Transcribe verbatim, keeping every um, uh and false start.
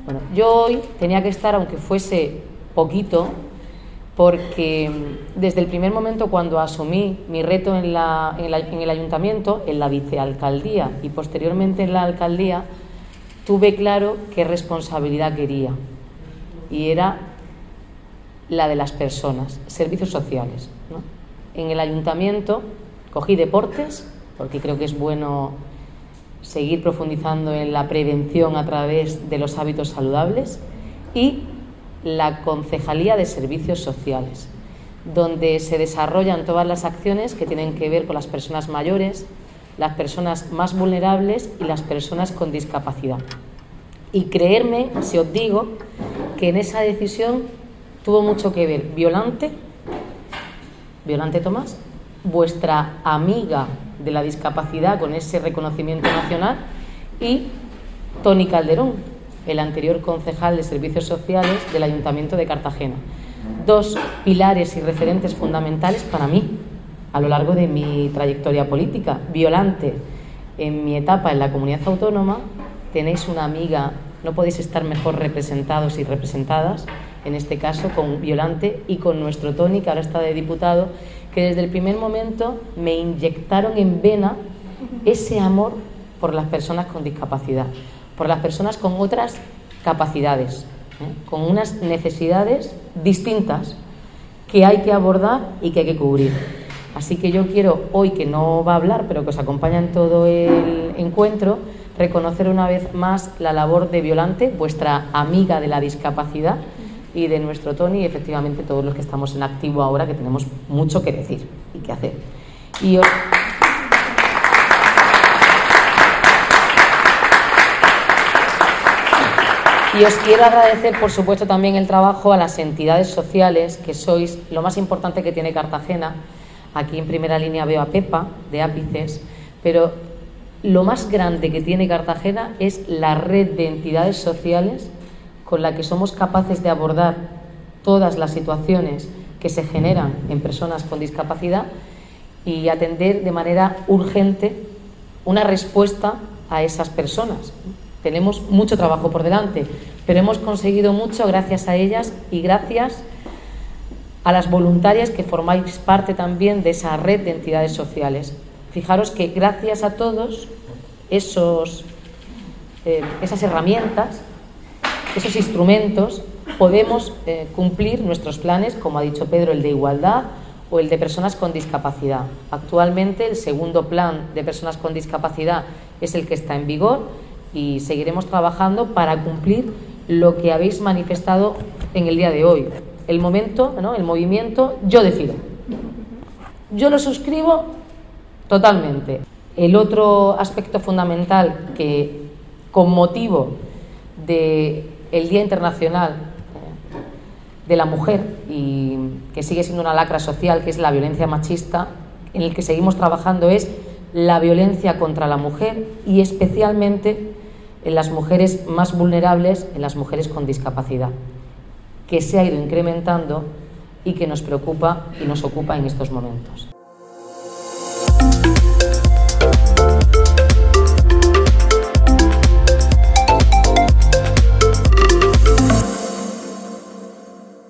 Bueno, yo hoy tenía que estar, aunque fuese poquito, porque desde el primer momento cuando asumí mi reto en, la, en, la, en el ayuntamiento, en la vicealcaldía y posteriormente en la alcaldía, tuve claro qué responsabilidad quería, y era la de las personas, servicios sociales, ¿no? En el ayuntamiento cogí deportes, porque creo que es bueno seguir profundizando en la prevención a través de los hábitos saludables, y la Concejalía de Servicios Sociales, donde se desarrollan todas las acciones que tienen que ver con las personas mayores, las personas más vulnerables y las personas con discapacidad. Y creerme, si os digo, que en esa decisión tuvo mucho que ver Violante, Violante Tomás, vuestra amiga de la discapacidad con ese reconocimiento nacional, y Toni Calderón, el anterior concejal de Servicios Sociales del Ayuntamiento de Cartagena. Dos pilares y referentes fundamentales para mí a lo largo de mi trayectoria política. Violante, en mi etapa en la comunidad autónoma, tenéis una amiga, no podéis estar mejor representados y representadas, en este caso con Violante y con nuestro Toni, que ahora está de diputado, que desde el primer momento me inyectaron en vena ese amor por las personas con discapacidad, por las personas con otras capacidades, ¿eh? con unas necesidades distintas que hay que abordar y que hay que cubrir. Así que yo quiero hoy, que no va a hablar, pero que os acompaña en todo el encuentro, reconocer una vez más la labor de Violante, vuestra amiga de la discapacidad, y de nuestro Toni, y efectivamente todos los que estamos en activo ahora, que tenemos mucho que decir y que hacer. Y os... Y os quiero agradecer, por supuesto, también el trabajo a las entidades sociales, que sois lo más importante que tiene Cartagena. Aquí en primera línea veo a Pepa, de Ápices, pero lo más grande que tiene Cartagena es la red de entidades sociales con la que somos capaces de abordar todas las situaciones que se generan en personas con discapacidad y atender de manera urgente una respuesta a esas personas. Tenemos mucho trabajo por delante, pero hemos conseguido mucho gracias a ellas y gracias a las voluntarias que formáis parte también de esa red de entidades sociales. Fijaros que gracias a todos esos, eh, esas herramientas, esos instrumentos, podemos eh, cumplir nuestros planes, como ha dicho Pedro, el de igualdad o el de personas con discapacidad. Actualmente el segundo plan de personas con discapacidad es el que está en vigor, y seguiremos trabajando para cumplir lo que habéis manifestado en el día de hoy. El momento, ¿no? El movimiento Yo Decido. Yo lo suscribo totalmente. El otro aspecto fundamental que, con motivo del Día Internacional de la Mujer, y que sigue siendo una lacra social, que es la violencia machista, en el que seguimos trabajando, es la violencia contra la mujer, y especialmente en las mujeres más vulnerables, en las mujeres con discapacidad, que se ha ido incrementando y que nos preocupa y nos ocupa en estos momentos.